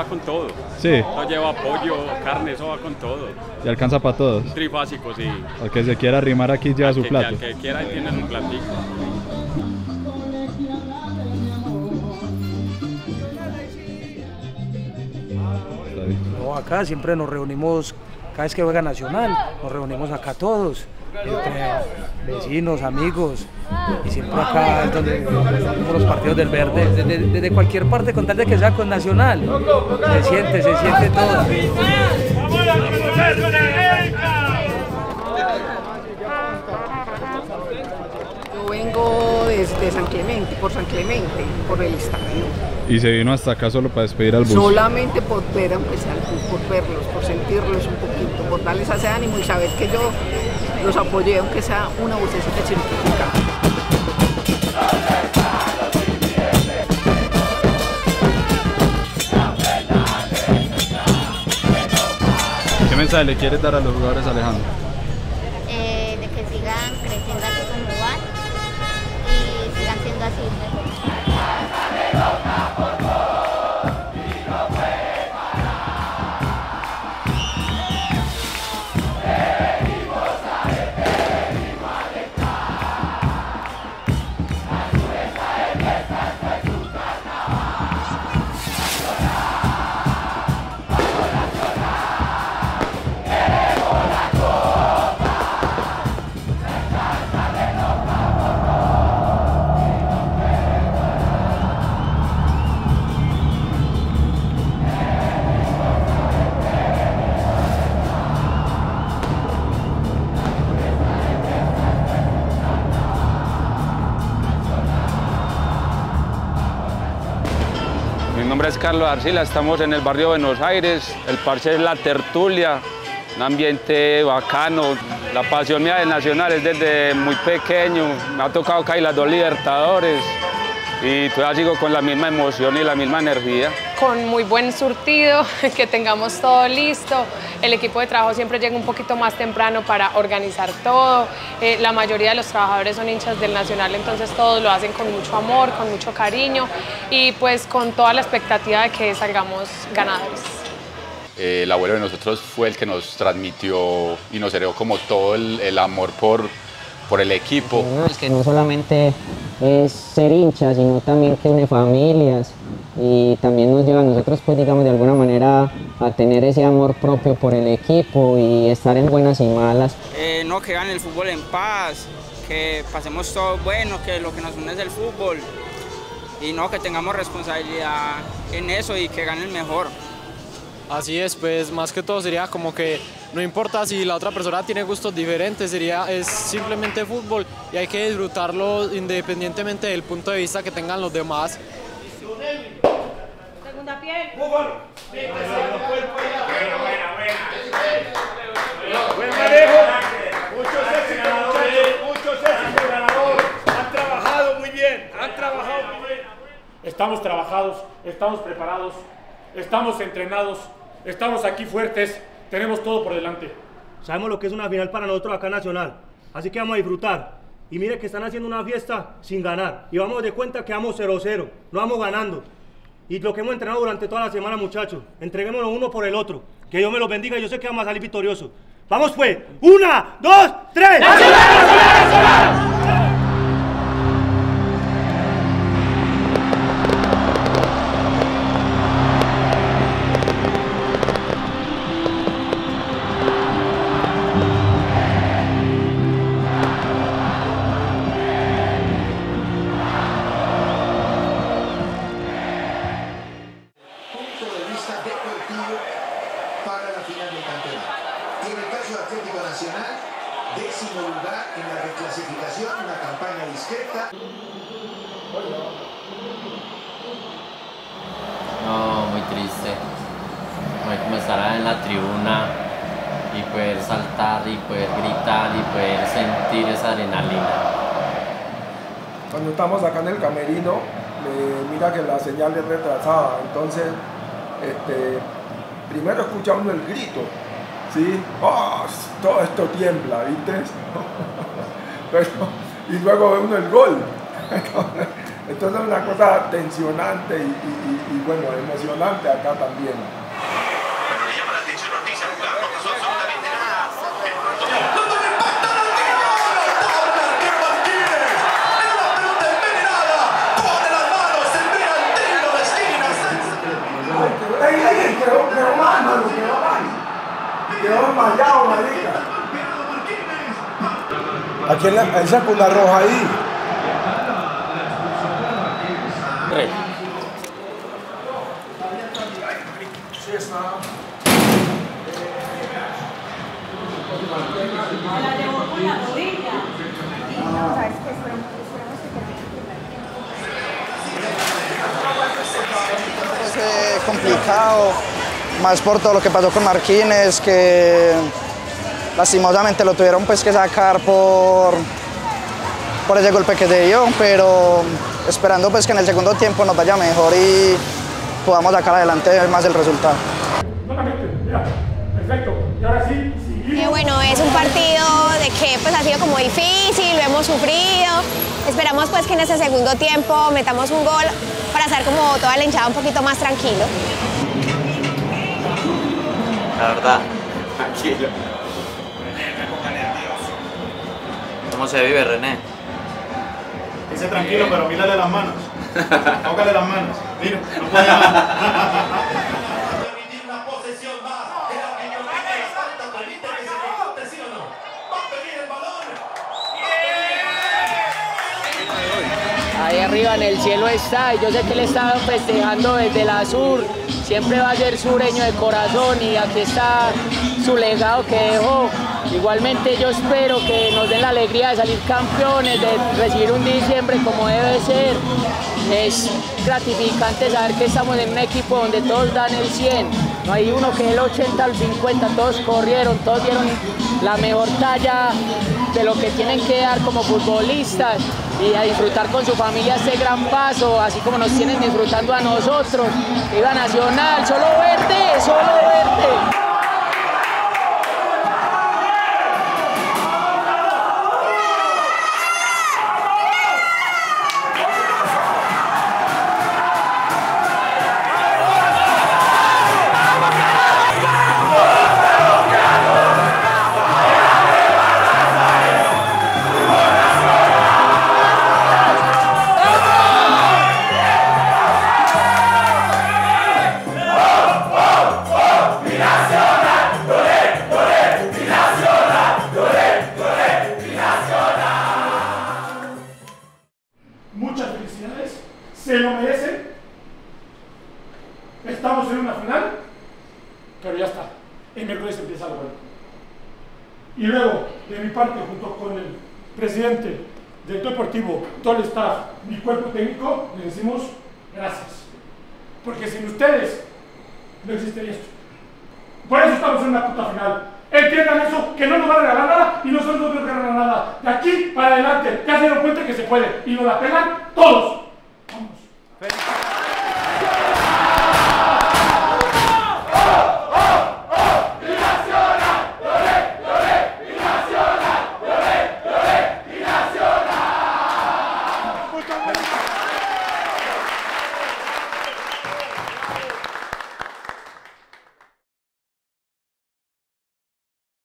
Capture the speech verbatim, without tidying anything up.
va con todo. Sí. Eso lleva pollo, carne, eso va con todo. ¿Y alcanza para todos? Trifásico, sí. Al que se quiera arrimar aquí lleva Al su que, plato. Al que quiera ahí tiene su platico. No, acá siempre nos reunimos, cada vez que juega Nacional, nos reunimos acá todos, entre vecinos, amigos, y siempre acá es donde vemos los partidos del Verde, desde, desde cualquier parte, con tal de que sea con Nacional, se siente, se siente todo. Yo vengo desde San Clemente, por San Clemente, por el estadio. ¿Y se vino hasta acá solo para despedir al bus? Solamente por ver, aunque sea, por verlos, por sentirlos un poquito, por darles ese ánimo y saber que yo los apoyé, aunque sea una vocecita chiquitica. ¿Qué mensaje le quieres dar a los jugadores, Alejandro? Eh, de que sigan creciendo así como van y sigan siendo así mejor. Mi nombre es Carlos Arcila, estamos en el barrio Buenos Aires, el parche es La Tertulia, un ambiente bacano. La pasión mía del Nacional es desde muy pequeño, me ha tocado caer las dos Libertadores y todavía sigo con la misma emoción y la misma energía. Con muy buen surtido, que tengamos todo listo. El equipo de trabajo siempre llega un poquito más temprano para organizar todo. Eh, la mayoría de los trabajadores son hinchas del Nacional, entonces todos lo hacen con mucho amor, con mucho cariño y pues con toda la expectativa de que salgamos ganadores. Eh, el abuelo de nosotros fue el que nos transmitió y nos heredó como todo el, el amor por, por el equipo. No, es que no solamente es ser hincha, sino también que une familias y también nos lleva a nosotros, pues digamos, de alguna manera a tener ese amor propio por el equipo y estar en buenas y malas. Eh, no, que gane el fútbol en paz, que pasemos todo bueno, que lo que nos une es el fútbol y no, que tengamos responsabilidad en eso y que gane el mejor. Así es, pues más que todo sería como que no importa si la otra persona tiene gustos diferentes, sería, es simplemente fútbol y hay que disfrutarlo independientemente del punto de vista que tengan los demás. Segunda piel. Buen manejo. Muchos éxitos, muchachos. Muchos éxitos, ganador. Han trabajado muy bien. Han trabajado muy bien. Estamos trabajados, estamos preparados, estamos entrenados, estamos aquí fuertes, tenemos todo por delante. Sabemos lo que es una final para nosotros acá Nacional, así que vamos a disfrutar. Y mire que están haciendo una fiesta sin ganar. Y vamos de cuenta que vamos cero cero, no vamos ganando. Y lo que hemos entrenado durante toda la semana, muchachos, entreguémonos uno por el otro. Que Dios me los bendiga y yo sé que vamos a salir victoriosos. ¡Vamos pues! ¡Una, dos, tres! ¡Nacional, Nacional, Nacional! Para la final del campeonato. Y en el caso de Atlético Nacional, décimo lugar en la reclasificación, una campaña discreta. No, muy triste. Como estar en la tribuna y poder saltar y poder gritar y poder sentir esa adrenalina. Cuando estamos acá en el camerino, eh, mira que la señal es retrasada, entonces este, primero escucha uno el grito, ¿sí? ¡Oh! Todo esto tiembla, ¿viste? Pero, y luego ve uno el gol. Entonces es una cosa tensionante y, y, y, y bueno, emocionante acá también. ¡Ey, ey, ey! Quedó, quedó mal, mano, quedó mal. Quedó desmayado, marica. ¿A quién le, él sacó una roja ahí? Tres. Sí, está. La llevó con la rodilla. No, sabes que esperemos Es eh, complicado, más por todo lo que pasó con Marquines, que lastimosamente lo tuvieron pues que sacar por, por ese golpe que se dio, pero esperando pues que en el segundo tiempo nos vaya mejor y podamos sacar adelante más el resultado. Perfecto, y ahora sí, Eh, bueno, es un partido de que pues ha sido como difícil, lo hemos sufrido. Esperamos pues que en ese segundo tiempo metamos un gol para estar como toda la hinchada un poquito más tranquilo. La verdad, tranquilo. ¿Cómo se vive, René? Dice tranquilo, pero mírale las manos. Tócale las manos. Mira, no puede Ahí arriba en el cielo está, y yo sé que él estaba festejando desde la sur, siempre va a ser sureño de corazón y aquí está su legado que dejó. Igualmente yo espero que nos den la alegría de salir campeones, de recibir un diciembre como debe ser. Es gratificante saber que estamos en un equipo donde todos dan el cien, no hay uno que dé el ochenta al cincuenta, todos corrieron, todos dieron la mejor talla de lo que tienen que dar como futbolistas y a disfrutar con su familia este gran paso, así como nos tienen disfrutando a nosotros. ¡Viva Nacional! ¡Solo verde! ¡Solo verde! Muchas felicidades, se lo merecen. Estamos en una final, pero ya está. El miércoles empieza lo bueno. Y luego, de mi parte, junto con el presidente del Deportivo, todo el staff, mi cuerpo técnico, les decimos gracias. Porque sin ustedes no existiría esto. Por eso estamos en una puta final. Entiendan eso, que no nos van a regalar nada y nosotros no nos regalan nada. De aquí para adelante, ya se dieron cuenta que se puede y nos la pegan todos. Vamos. Binacional,